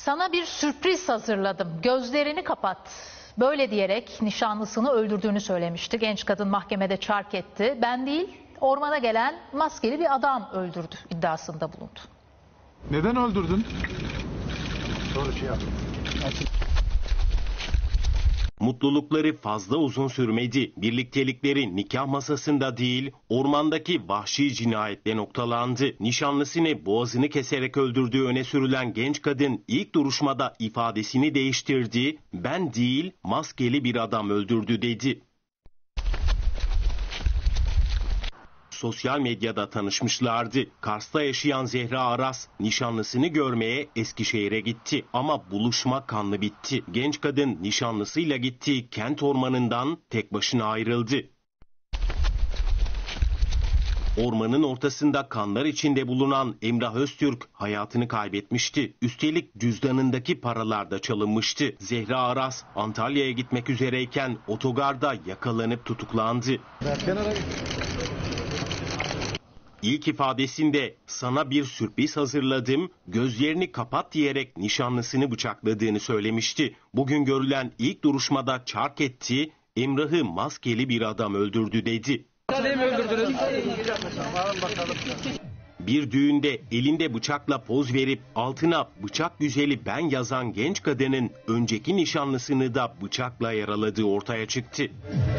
Sana bir sürpriz hazırladım. Gözlerini kapat. Böyle diyerek nişanlısını öldürdüğünü söylemişti. Genç kadın mahkemede çark etti. Ben değil, ormana gelen maskeli bir adam öldürdü iddiasında bulundu. Neden öldürdün? Mutlulukları fazla uzun sürmedi. Birliktelikleri nikah masasında değil, ormandaki vahşi cinayetle noktalandı. Nişanlısını boğazını keserek öldürdüğü öne sürülen genç kadın ilk duruşmada ifadesini değiştirdi. Ben değil, maskeli bir adam öldürdü dedi. Sosyal medyada tanışmışlardı. Kars'ta yaşayan Zehra Aras nişanlısını görmeye Eskişehir'e gitti. Ama buluşma kanlı bitti. Genç kadın nişanlısıyla gittiği kent ormanından tek başına ayrıldı. Ormanın ortasında kanlar içinde bulunan Emrah Öztürk hayatını kaybetmişti. Üstelik cüzdanındaki paralar da çalınmıştı. Zehra Aras Antalya'ya gitmek üzereyken otogarda yakalanıp tutuklandı. İlk ifadesinde sana bir sürpriz hazırladım, gözlerini kapat diyerek nişanlısını bıçakladığını söylemişti. Bugün görülen ilk duruşmada çark etti, Emrah'ı maskeli bir adam öldürdü dedi. Bir düğünde elinde bıçakla poz verip altına "bıçak güzeli ben" yazan genç kadının önceki nişanlısını da bıçakla yaraladığı ortaya çıktı.